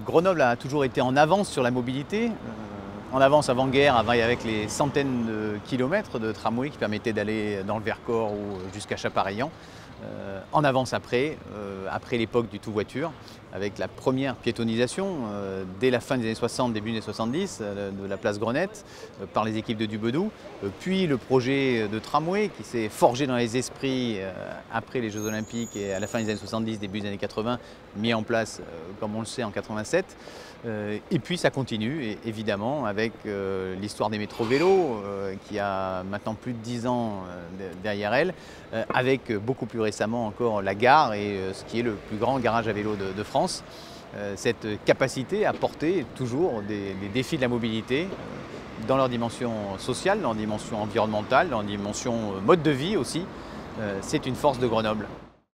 Grenoble a toujours été en avance sur la mobilité, en avance avant-guerre avec les centaines de kilomètres de tramway qui permettaient d'aller dans le Vercors ou jusqu'à Chapareillan. En avance après l'époque du tout-voiture, avec la première piétonisation dès la fin des années 60, début des années 70 de la place Grenette par les équipes de Dubedou, puis le projet de tramway qui s'est forgé dans les esprits après les Jeux Olympiques et à la fin des années 70, début des années 80, mis en place comme on le sait en 87. Et puis ça continue évidemment avec l'histoire des métros vélos qui a maintenant plus de 10 ans derrière elle, avec beaucoup plus récemment encore la gare et ce qui est le plus grand garage à vélo de France. Cette capacité à porter toujours des défis de la mobilité dans leur dimension sociale, dans leur dimension environnementale, dans leur dimension mode de vie aussi, c'est une force de Grenoble.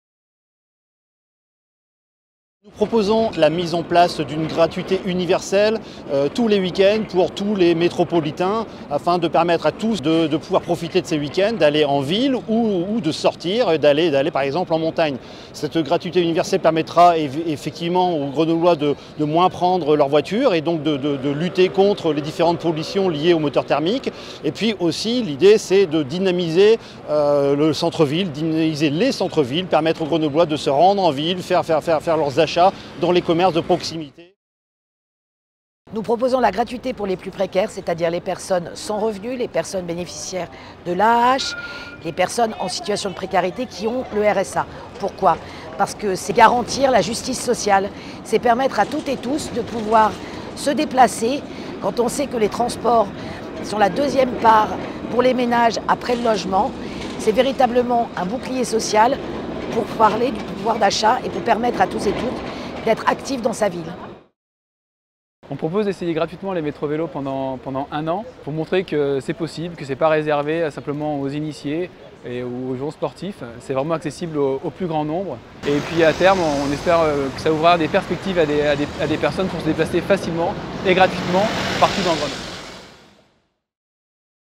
Nous proposons la mise en place d'une gratuité universelle tous les week-ends pour tous les métropolitains afin de permettre à tous de pouvoir profiter de ces week-ends, d'aller en ville ou de sortir, d'aller par exemple en montagne. Cette gratuité universelle permettra effectivement aux Grenoblois de moins prendre leur voiture et donc de lutter contre les différentes pollutions liées au moteur thermique. Et puis aussi l'idée c'est de dynamiser le centre-ville, dynamiser les centres-villes, permettre aux Grenoblois de se rendre en ville, faire leurs achats dans les commerces de proximité. Nous proposons la gratuité pour les plus précaires, c'est-à-dire les personnes sans revenus, les personnes bénéficiaires de l'AAH, les personnes en situation de précarité qui ont le RSA. Pourquoi? Parce que c'est garantir la justice sociale, c'est permettre à toutes et tous de pouvoir se déplacer quand on sait que les transports sont la deuxième part pour les ménages après le logement. C'est véritablement un bouclier social pour parler du pouvoir d'achat et pour permettre à tous et toutes d'être actifs dans sa ville. On propose d'essayer gratuitement les métros-vélos pendant 1 an pour montrer que c'est possible, que ce n'est pas réservé simplement aux initiés et aux gens sportifs. C'est vraiment accessible au plus grand nombre. Et puis à terme, on espère que ça ouvrira des perspectives à des personnes pour se déplacer facilement et gratuitement partout dans le Grenoble.